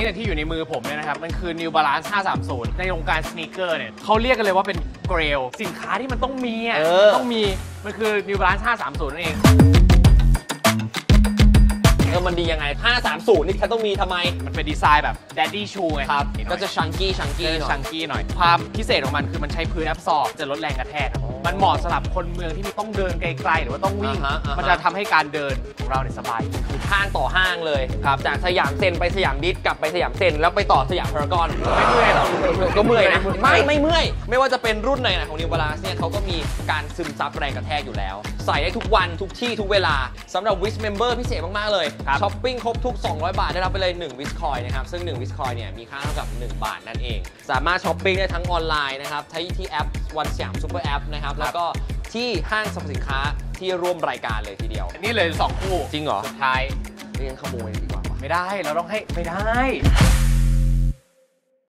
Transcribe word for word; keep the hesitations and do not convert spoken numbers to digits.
เนี่ยที่อยู่ในมือผมเนี่ยนะครับมันคือ New Balance ห้าสามศูนย์ในวงการสนีกเกอร์เนี่ยเขาเรียกกันเลยว่าเป็นเกรลสินค้าที่มันต้องมีอ่ะต้องมีมันคือ New Balance ห้าสามศูนย์นั่นเองเออมันดียังไงห้าสามศูนย์นี่แค่ต้องมีทำไมมันเป็นดีไซน์แบบ Daddy Shoe ไงครับก็จะชังกี้ชังกี้ชังกี้หน่อยความพิเศษของมันคือมันใช้พื้นแอบซอร์บจะลดแรงกระแทกมันเหมาะสำหรับคนเมืองที่ต้องเดินไกลๆหรือว่าต้องวิ่งมันจะทำให้การเดินของเราเนี่ยสบายคือห้างต่อห้างเลยครับจากสยามเซ็นไปสยามดิสกลับไปสยามเซ็นแล้วไปต่อสยามพารากอนไม่เมื่อยหรอก็เมื่อยนะไม่ไม่เมื่อยไม่ว่าจะเป็นรุ่นไหนของ New Balance เนี่ยเขาก็มีการซึมซับแรงกระแทกอยู่แล้วใส่ได้ทุกวันทุกที่ทุกเวลาสำหรับ Wish Member พิเศษมากๆเลยช้อปปิ้งครบทุกสองร้อยบาทได้รับไปเลยหนึ่ง Wish Coin นะครับซึ่งหนึ่ง Wish Coin เนี่ยมีค่าเท่ากับหนึ่งบาทนั่นเองสามารถช้อปปิ้งได้ทั้งออนไลน์นะครับทั้งที่แอปวันสยามซุปเปอร์แอปนะครับแล้วก็ที่ห้างสรรพสินค้าที่ร่วมรายการเลยทีเดียวนี่เลยสองคู่จริงเหรอสุดท้ายเรียนขโมยดีกว่าไม่ได้เราต้องให้ไม่ได้